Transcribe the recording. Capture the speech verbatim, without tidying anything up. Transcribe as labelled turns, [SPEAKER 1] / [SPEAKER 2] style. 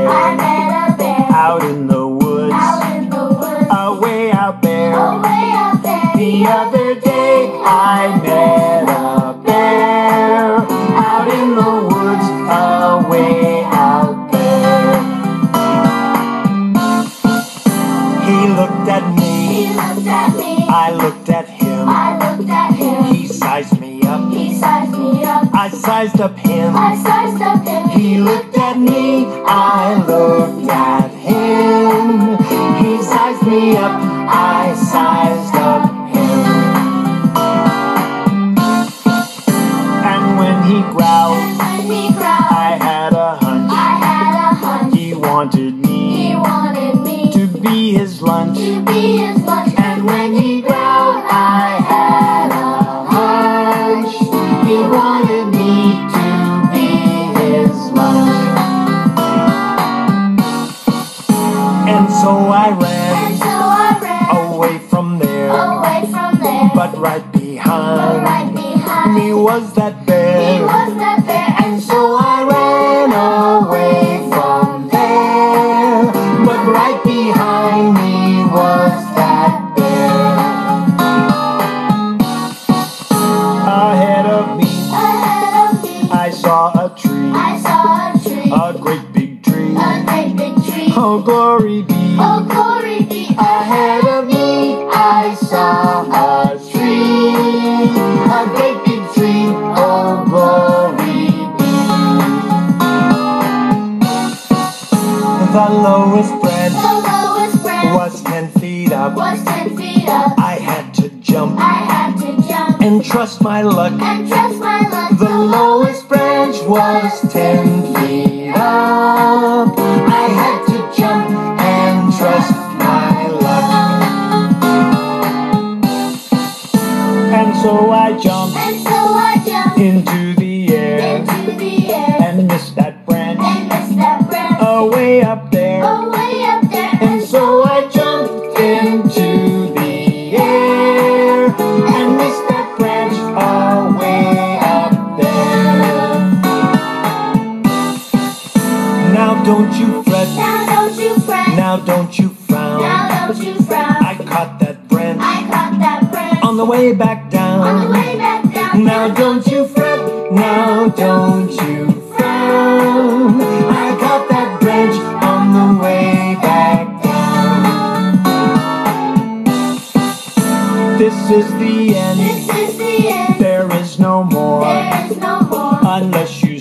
[SPEAKER 1] bear.
[SPEAKER 2] I met a bear.
[SPEAKER 1] Out in the woods.
[SPEAKER 2] Out in the woods.
[SPEAKER 1] Away out there.
[SPEAKER 2] Away out there.
[SPEAKER 1] The other day I met a bear. Out in the woods. Away out there. He looked at me.
[SPEAKER 2] He looked at me.
[SPEAKER 1] I looked at him.
[SPEAKER 2] I looked at him.
[SPEAKER 1] He sized me up.
[SPEAKER 2] He sized me up.
[SPEAKER 1] I sized up him.
[SPEAKER 2] I sized up him.
[SPEAKER 1] He looked at me. I looked at him. He sized me up. I sized up him. And when he growled,
[SPEAKER 2] And when he growled,
[SPEAKER 1] I had a hunch.
[SPEAKER 2] I had a hunch.
[SPEAKER 1] He wanted me
[SPEAKER 2] He wanted me
[SPEAKER 1] to be his lunch.
[SPEAKER 2] to be his lunch.
[SPEAKER 1] And when he growled, I had a hunch. He wanted me to be his lunch. And so I ran
[SPEAKER 2] And so I ran
[SPEAKER 1] away from there.
[SPEAKER 2] away from there.
[SPEAKER 1] But right
[SPEAKER 2] But
[SPEAKER 1] behind
[SPEAKER 2] right behind
[SPEAKER 1] me was that
[SPEAKER 2] me
[SPEAKER 1] bear.
[SPEAKER 2] was that bear.
[SPEAKER 1] And so I ran away from there. But right behind me was that bear. Ahead of me
[SPEAKER 2] Ahead of me,
[SPEAKER 1] I saw a tree.
[SPEAKER 2] I saw a tree.
[SPEAKER 1] A great big tree.
[SPEAKER 2] A great big tree.
[SPEAKER 1] Oh, glory be.
[SPEAKER 2] Oh, glory be.
[SPEAKER 1] Ahead of me I saw a tree. A great big tree. Oh, glory be. The lowest branch
[SPEAKER 2] The lowest branch
[SPEAKER 1] was ten feet up.
[SPEAKER 2] was ten feet up.
[SPEAKER 1] I had to jump
[SPEAKER 2] I had to jump
[SPEAKER 1] and trust my luck.
[SPEAKER 2] and trust my luck.
[SPEAKER 1] The lowest branch was ten feet up. I had to jump and trust my luck. And so I jumped
[SPEAKER 2] And so I jumped
[SPEAKER 1] into the air
[SPEAKER 2] into the air
[SPEAKER 1] and missed that branch
[SPEAKER 2] and missed that branch
[SPEAKER 1] away up there.
[SPEAKER 2] away up there.
[SPEAKER 1] And so I jumped into the air and missed that branch away up there. Now don't you fret,
[SPEAKER 2] Now don't you fret.
[SPEAKER 1] now don't you frown.
[SPEAKER 2] Now don't you frown.
[SPEAKER 1] I caught that branch
[SPEAKER 2] I caught that branch
[SPEAKER 1] on the way back down.
[SPEAKER 2] on the way back down.
[SPEAKER 1] Now don't you fret, now don't you frown. I caught that branch on the way back down. This is the end,
[SPEAKER 2] This is the end.
[SPEAKER 1] there is no more,
[SPEAKER 2] There is no more
[SPEAKER 1] unless you